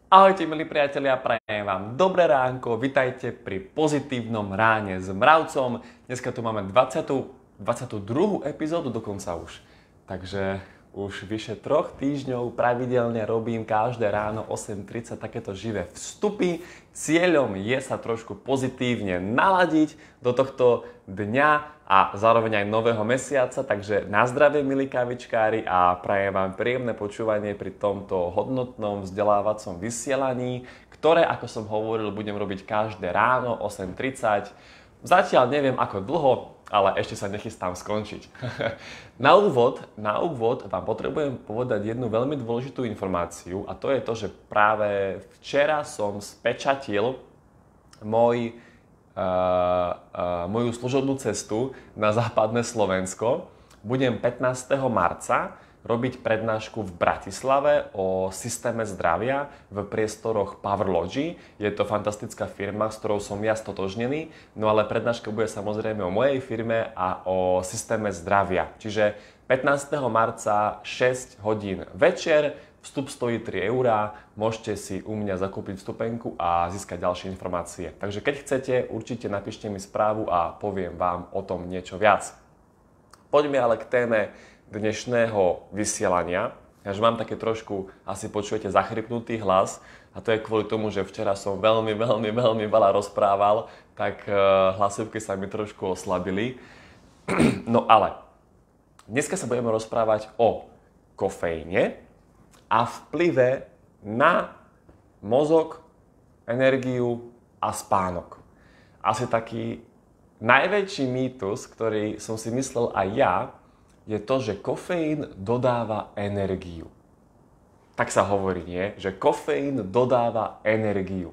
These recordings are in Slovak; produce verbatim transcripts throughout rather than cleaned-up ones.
Ahojte milí priatelia, prajem vám dobré ránko, vitajte pri pozitívnom ráne s Mravcom. Dneska tu máme dvadsiatu dvadsiatu druhú epizódu dokonca už. Takže už vyše troch týždňov pravidelne robím každé ráno osem tridsať takéto živé vstupy. Cieľom je sa trošku pozitívne naladiť do tohto dňa a zároveň aj nového mesiaca. Takže na zdravie milí kávičkári a prajem vám príjemné počúvanie pri tomto hodnotnom vzdelávacom vysielaní, ktoré, ako som hovoril, budem robiť každé ráno osem tridsať. Zatiaľ neviem ako dlho, ale ešte sa nechystám skončiť. Na úvod, na úvod vám potrebujem povedať jednu veľmi dôležitú informáciu a to je to, že práve včera som spečatil môj, uh, uh, moju služobnú cestu na západné Slovensko. Budem pätnásteho marca robiť prednášku v Bratislave o systéme zdravia v priestoroch Powerlogy. Je to fantastická firma, s ktorou som ja stotožnený, no ale prednáška bude samozrejme o mojej firme a o systéme zdravia. Čiže pätnásteho marca šesť hodín večer, vstup stojí tri eurá, môžete si u mňa zakúpiť vstupenku a získať ďalšie informácie. Takže keď chcete, určite napíšte mi správu a poviem vám o tom niečo viac. Poďme ale k téme dnešného vysielania. Ja že mám také trošku, asi počujete, zachrypnutý hlas a to je kvôli tomu, že včera som veľmi, veľmi, veľmi veľa rozprával, tak hlasivky sa mi trošku oslabili. No ale dneska sa budeme rozprávať o kofeíne a vplyve na mozog, energiu a spánok. Asi taký najväčší mýtus, ktorý som si myslel aj ja, je to, že kofeín dodáva energiu. Tak sa hovorí, nie? Že kofeín dodáva energiu.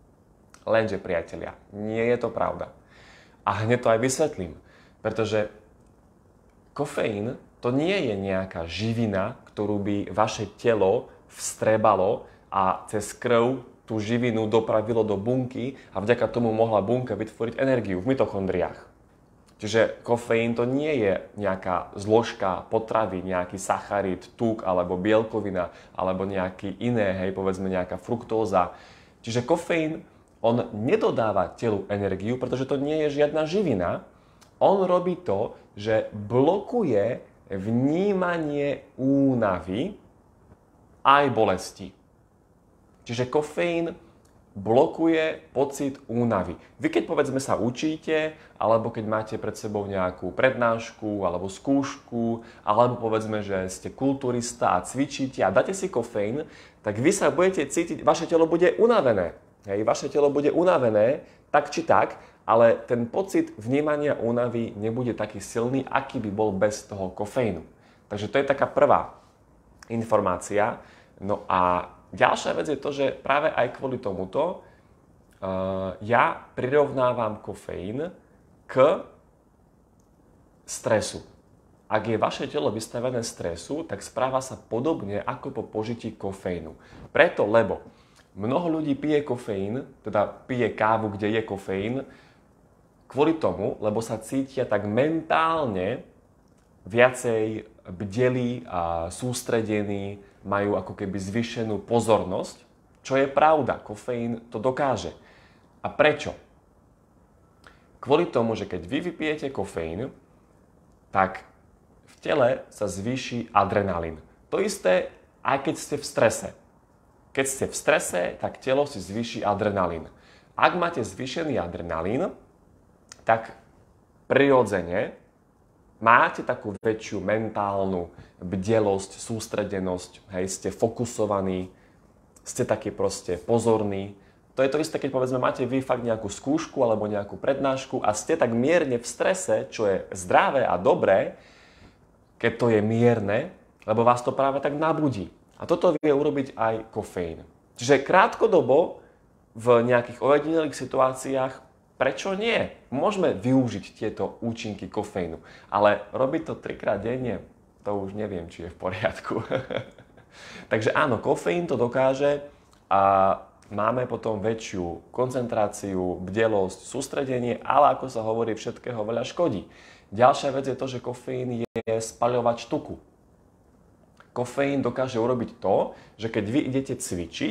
Lenže, priatelia, nie je to pravda. A hneď to aj vysvetlím. Pretože kofeín to nie je nejaká živina, ktorú by vaše telo vstrebalo a cez krv tú živinu dopravilo do bunky a vďaka tomu mohla bunka vytvoriť energiu v mitochondriách. Čiže kofeín to nie je nejaká zložka potravy, nejaký sacharid, tuk alebo bielkovina alebo nejaký iné, hej, povedzme nejaká fruktóza. Čiže kofeín, on nedodáva telu energiu, pretože to nie je žiadna živina. On robí to, že blokuje vnímanie únavy aj bolesti. Čiže kofeín blokuje pocit únavy. Vy keď povedzme sa učíte, alebo keď máte pred sebou nejakú prednášku, alebo skúšku, alebo povedzme, že ste kulturista a cvičíte a dáte si kofeín, tak vy sa budete cítiť, vaše telo bude unavené. Hej, vaše telo bude unavené, tak či tak, ale ten pocit vnímania únavy nebude taký silný, aký by bol bez toho kofeínu. Takže to je taká prvá informácia. No a ďalšia vec je to, že práve aj kvôli tomuto uh, ja prirovnávam kofeín k stresu. Ak je vaše telo vystavené stresu, tak správa sa podobne ako po požití kofeínu. Preto, lebo mnoho ľudí pije kofeín, teda pije kávu, kde je kofeín, kvôli tomu, lebo sa cítia tak mentálne viacej bdelí a sústredení, majú ako keby zvýšenú pozornosť, čo je pravda. Kofeín to dokáže. A prečo? Kvôli tomu, že keď vy vypijete kofeín, tak v tele sa zvýši adrenalín. To isté, aj keď ste v strese. Keď ste v strese, tak telo si zvýši adrenalín. Ak máte zvýšený adrenalín, tak prirodzene máte takú väčšiu mentálnu bdelosť, sústredenosť, hej, ste fokusovaní, ste takí proste pozorní. To je to isté, keď povedzme máte vy fakt nejakú skúšku alebo nejakú prednášku a ste tak mierne v strese, čo je zdravé a dobré, keď to je mierne, lebo vás to práve tak nabudí. A toto vie urobiť aj kofeín. Čiže krátkodobo v nejakých ojedinelých situáciách prečo nie? Môžeme využiť tieto účinky kofeínu, ale robiť to trikrát denne, to už neviem, či je v poriadku. Takže áno, kofeín to dokáže a máme potom väčšiu koncentráciu, bdelosť, sústredenie, ale ako sa hovorí, všetkého veľa škodí. Ďalšia vec je to, že kofeín je spaľovač tuku. Kofeín dokáže urobiť to, že keď vy idete cvičiť,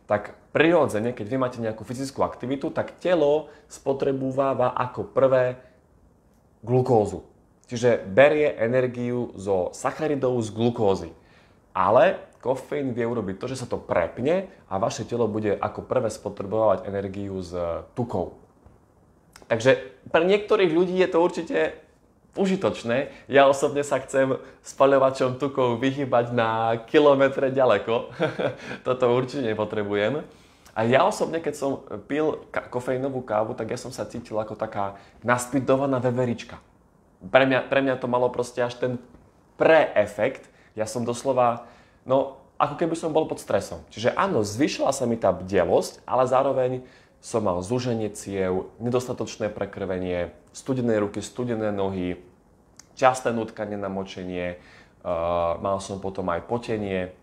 tak prirodzene, keď vy máte nejakú fyzickú aktivitu, tak telo spotrebúva ako prvé glukózu. Čiže berie energiu zo sacharidov z glukózy. Ale kofeín vie urobiť to, že sa to prepne a vaše telo bude ako prvé spotrebovať energiu z tukov. Takže pre niektorých ľudí je to určite užitočné. Ja osobne sa chcem spaľovačom tukov vyhýbať na kilometre ďaleko. Toto určite nepotrebujem. A ja osobne, keď som pil kofeínovú kávu, tak ja som sa cítil ako taká naspidovaná veverička. Pre mňa, pre mňa to malo proste až ten pre-efekt. Ja som doslova, no, ako keby som bol pod stresom. Čiže áno, zvyšila sa mi tá bdelosť, ale zároveň som mal zúženie ciev, nedostatočné prekrvenie, studené ruky, studené nohy, časté nutkanie na močenie, uh, mal som potom aj potenie.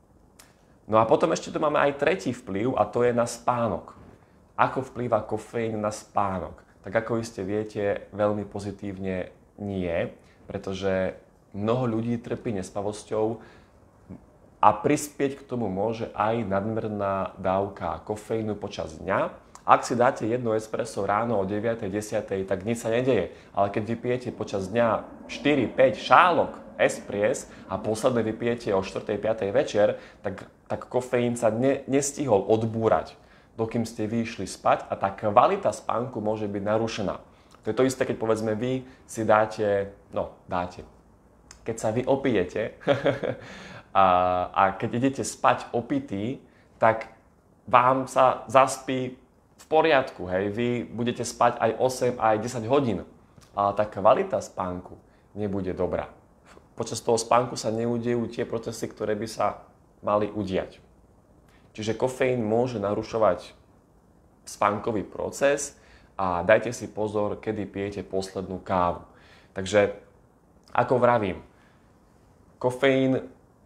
No a potom ešte tu máme aj tretí vplyv a to je na spánok. Ako vplýva kofeín na spánok? Tak ako iste viete, veľmi pozitívne nie, pretože mnoho ľudí trpí nespavosťou a prispieť k tomu môže aj nadmerná dávka kofeínu počas dňa. Ak si dáte jedno espresso ráno o deviatej desiatej, tak nič sa nedeje. Ale keď vypijete počas dňa štyri päť šálok espries a posledné vypijete o štvrtej piatej večer, tak, tak kofeín sa ne, nestihol odbúrať, dokým ste vyšli spať a tá kvalita spánku môže byť narušená. To je to isté, keď povedzme vy si dáte, no dáte, keď sa vy opijete a, a keď idete spať opitý, tak vám sa zaspí v poriadku, hej, vy budete spať aj osem, aj desať hodín, ale tá kvalita spánku nebude dobrá. Počas toho spánku sa neudejú tie procesy, ktoré by sa mali udiať. Čiže kofeín môže narušovať spánkový proces a dajte si pozor, kedy pijete poslednú kávu. Takže, ako vravím, kofeín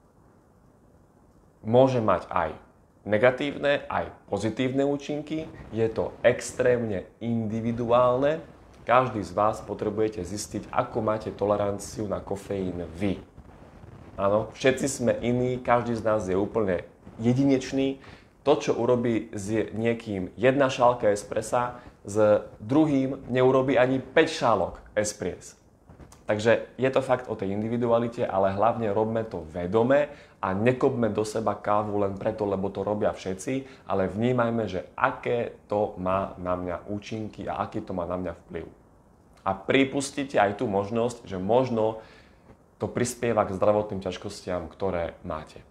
môže mať aj negatívne, aj pozitívne účinky. Je to extrémne individuálne. Každý z vás potrebujete zistiť, ako máte toleranciu na kofeín vy. Áno, všetci sme iní, každý z nás je úplne jedinečný. To, čo urobí s niekým jedna šálka espressa, s druhým neurobí ani päť šálok espries. Takže je to fakt o tej individualite, ale hlavne robme to vedome a nekopme do seba kávu len preto, lebo to robia všetci, ale vnímajme, že aké to má na mňa účinky a aký to má na mňa vplyv. A pripustite aj tú možnosť, že možno to prispieva k zdravotným ťažkostiam, ktoré máte.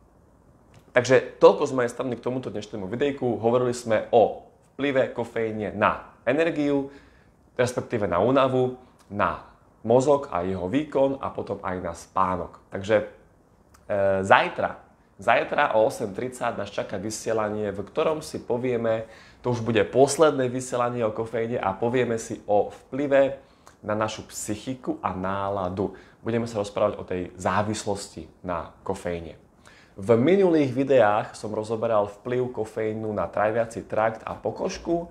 Takže toľko z mojej strany k tomuto dnešnému videjku. Hovorili sme o vplyve kofeíne na energiu, respektíve na únavu, na mozog a jeho výkon a potom aj na spánok. Takže e, zajtra, zajtra o osem tridsať nás čaká vysielanie, v ktorom si povieme, to už bude posledné vysielanie o kofeíne a povieme si o vplyve na našu psychiku a náladu. Budeme sa rozprávať o tej závislosti na kofeíne. V minulých videách som rozoberal vplyv kofeínu na tráviaci trakt a pokožku.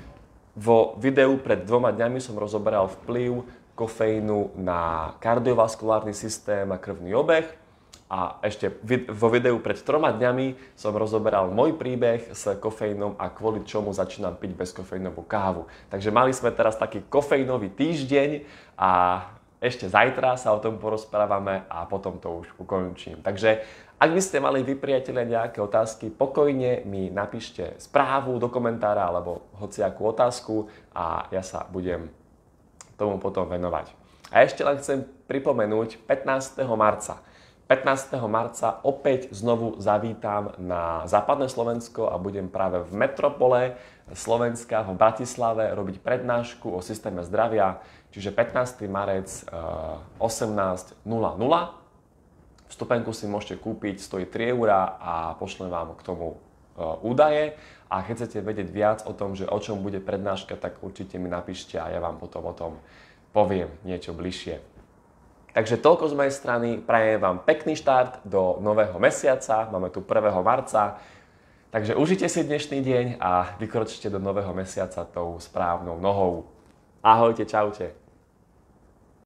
Vo videu pred dvoma dňami som rozoberal vplyv kofeínu na kardiovaskulárny systém a krvný obeh. A ešte vo videu pred troma dňami som rozoberal môj príbeh s kofeínom a kvôli čomu začínam piť bezkofeínovú kávu. Takže mali sme teraz taký kofeínový týždeň a ešte zajtra sa o tom porozprávame a potom to už ukončím. Takže ak by ste mali vy, priatelia, nejaké otázky, pokojne mi napíšte správu do komentára alebo hociakú otázku a ja sa budem tomu potom venovať. A ešte len chcem pripomenúť pätnásteho marca. pätnásteho marca opäť znovu zavítam na západné Slovensko a budem práve v metropole Slovenska v Bratislave robiť prednášku o systéme zdravia, čiže pätnásteho marca osemnásť nula nula. Vstupenku si môžete kúpiť, stojí tri eurá a pošlem vám k tomu údaje. A keď chcete vedieť viac o tom, že o čom bude prednáška, tak určite mi napíšte a ja vám potom o tom poviem niečo bližšie. Takže toľko z mojej strany, prajem vám pekný štart do nového mesiaca, máme tu prvého marca, takže užite si dnešný deň a vykročte do nového mesiaca tou správnou nohou. Ahojte, čaute.